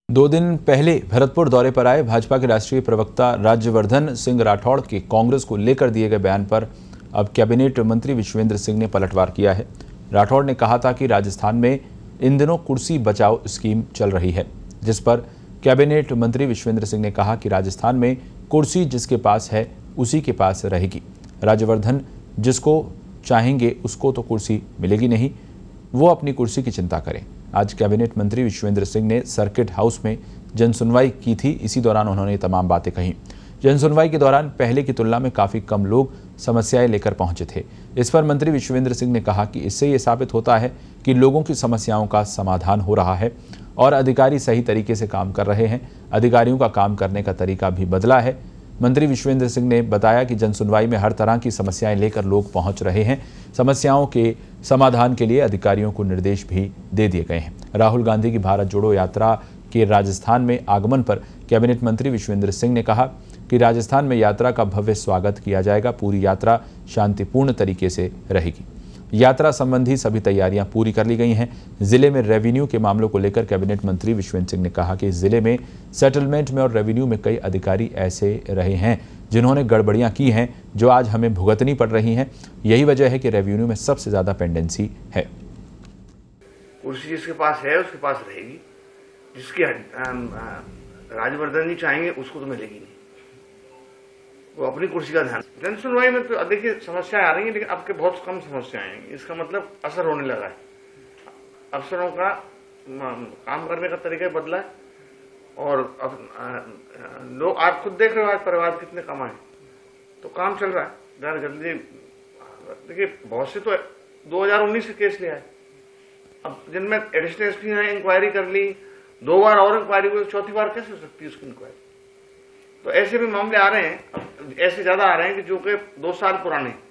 2 दिन पहले भरतपुर दौरे पर आए भाजपा के राष्ट्रीय प्रवक्ता राज्यवर्धन सिंह राठौड़ के कांग्रेस को लेकर दिए गए बयान पर अब कैबिनेट मंत्री विश्वेंद्र सिंह ने पलटवार किया है। राठौड़ ने कहा था कि राजस्थान में इन दिनों कुर्सी बचाओ स्कीम चल रही है, जिस पर कैबिनेट मंत्री विश्वेंद्र सिंह ने कहा कि राजस्थान में कुर्सी जिसके पास है उसी के पास रहेगी। राज्यवर्धन जिसको चाहेंगे उसको तो कुर्सी मिलेगी नहीं, वो अपनी कुर्सी की चिंता करें। आज कैबिनेट मंत्री विश्वेंद्र सिंह ने सर्किट हाउस में जनसुनवाई की थी। इसी दौरान उन्होंने ये तमाम बातें कही। जनसुनवाई के दौरान पहले की तुलना में काफ़ी कम लोग समस्याएं लेकर पहुंचे थे। इस पर मंत्री विश्वेंद्र सिंह ने कहा कि इससे ये साबित होता है कि लोगों की समस्याओं का समाधान हो रहा है और अधिकारी सही तरीके से काम कर रहे हैं। अधिकारियों का काम करने का तरीका भी बदला है। मंत्री विश्वेंद्र सिंह ने बताया कि जनसुनवाई में हर तरह की समस्याएं लेकर लोग पहुंच रहे हैं। समस्याओं के समाधान के लिए अधिकारियों को निर्देश भी दे दिए गए हैं। राहुल गांधी की भारत जोड़ो यात्रा के राजस्थान में आगमन पर कैबिनेट मंत्री विश्वेंद्र सिंह ने कहा कि राजस्थान में यात्रा का भव्य स्वागत किया जाएगा। पूरी यात्रा शांतिपूर्ण तरीके से रहेगी। यात्रा संबंधी सभी तैयारियां पूरी कर ली गई हैं। जिले में रेवेन्यू के मामलों को लेकर कैबिनेट मंत्री विश्वेंद्र सिंह ने कहा कि जिले में सेटलमेंट में और रेवेन्यू में कई अधिकारी ऐसे रहे हैं जिन्होंने गड़बड़ियां की हैं, जो आज हमें भुगतनी पड़ रही हैं। यही वजह है कि रेवेन्यू में सबसे ज्यादा पेंडेंसी है। कुर्सी जिसके पास है उसके पास रहेगी, जिसके राज्यवर्धन जी चाहेंगे उसको तो मिलेगी नहीं। वो अपनी कुर्सी का ध्यान। जन सुनवाई में तो देखिए समस्याएं आ रही हैं, लेकिन अब के बहुत कम समस्याएं आएंगी। इसका मतलब असर होने लगा है। अफसरों का काम करने का तरीका बदला है और अब लोग आप खुद देख रहे हो आज परिवार कितने कम आए, तो काम चल रहा है ज़्यादा जल्दी। देखिए बहुत से तो 2019 से केस ले आए, अब जिनमें एडिशनल एसपी ने इंक्वायरी कर ली, 2 बार और इंक्वायरी हुई, चौथी बार कैसे हो सकती है उसकी इंक्वायरी। तो ऐसे भी मामले आ रहे हैं, अब ऐसे ज्यादा आ रहे हैं कि जो कि 2 साल पुराने